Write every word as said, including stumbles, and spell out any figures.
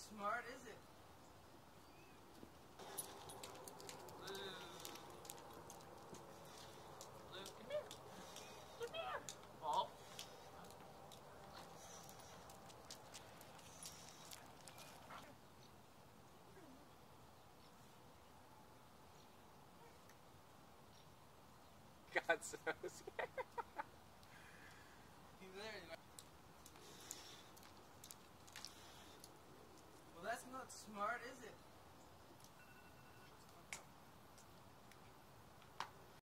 smart, is it? Blue. Blue, come here. Come here. Ball. God, so scared.